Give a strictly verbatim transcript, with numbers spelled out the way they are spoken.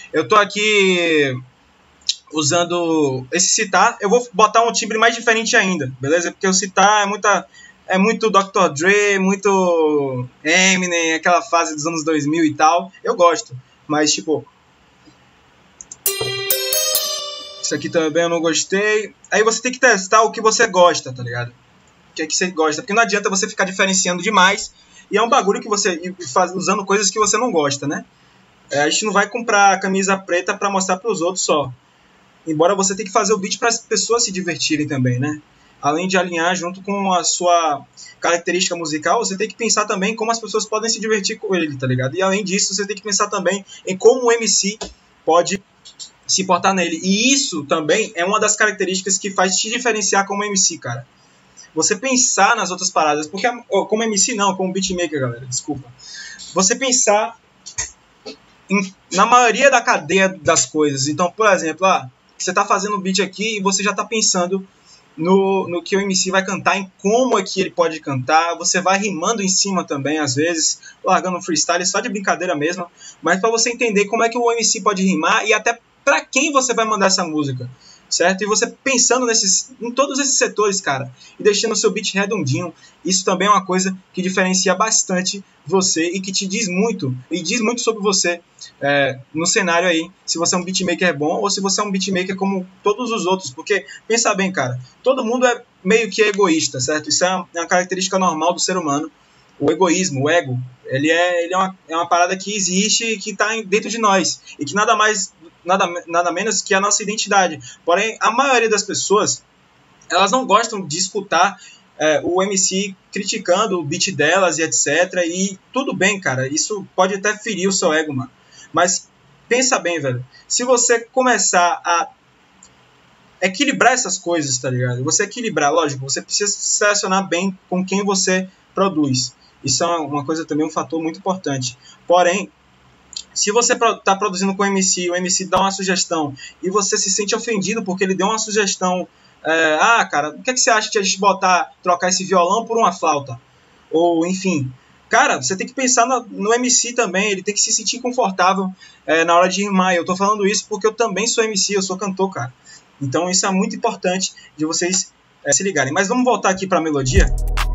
Eu tô aqui usando esse citar. Eu vou botar um timbre mais diferente ainda, beleza? Porque o citar é muita... É muito doutor Dre, muito Eminem, aquela fase dos anos dois mil e tal. Eu gosto, mas tipo... Isso aqui também eu não gostei. Aí você tem que testar o que você gosta, tá ligado? O que é que você gosta. Porque não adianta você ficar diferenciando demais. E é um bagulho que você... Faz, usando coisas que você não gosta, né? É, a gente não vai comprar camisa preta pra mostrar pros outros só. Embora você tenha que fazer o beat para as pessoas se divertirem também, né? Além de alinhar junto com a sua característica musical, você tem que pensar também como as pessoas podem se divertir com ele, tá ligado? E além disso, você tem que pensar também em como o M C pode se portar nele. E isso também é uma das características que faz te diferenciar como M C, cara. Você pensar nas outras paradas, porque como M C não, como beatmaker, galera, desculpa. Você pensar em, na maioria da cadeia das coisas. Então, por exemplo, ah, você tá fazendo um beat aqui e você já tá pensando No, no que o M C vai cantar, em como é que ele pode cantar. Você vai rimando em cima também, às vezes, largando um freestyle só de brincadeira mesmo, mas para você entender como é que o M C pode rimar e até para quem você vai mandar essa música, certo? E você pensando nesses, em todos esses setores, cara, e deixando o seu beat redondinho, isso também é uma coisa que diferencia bastante você e que te diz muito, e diz muito sobre você é, no cenário aí, se você é um beatmaker bom ou se você é um beatmaker como todos os outros, porque, pensa bem, cara, todo mundo é meio que egoísta, certo? Isso é uma, é uma característica normal do ser humano, o egoísmo, o ego, ele é, ele é, uma, é uma parada que existe e que está dentro de nós, e que nada mais Nada, nada menos que a nossa identidade. Porém, a maioria das pessoas, elas não gostam de escutar é, o M C criticando o beat delas e etcétera. E tudo bem, cara, isso pode até ferir o seu ego, mano. Mas pensa bem, velho. Se você começar a equilibrar essas coisas, tá ligado? Você equilibrar, lógico, você precisa se selecionar bem com quem você produz. Isso é uma coisa também, um fator muito importante. Porém, se você está produzindo com o M C, o M C dá uma sugestão e você se sente ofendido porque ele deu uma sugestão, é, ah, cara, o que, é que você acha de a gente botar, trocar esse violão por uma flauta? Ou, enfim, cara, você tem que pensar no, no M C também, ele tem que se sentir confortável é, na hora de rimar. Eu tô falando isso porque eu também sou M C, eu sou cantor, cara. Então isso é muito importante de vocês é, se ligarem. Mas vamos voltar aqui para a melodia.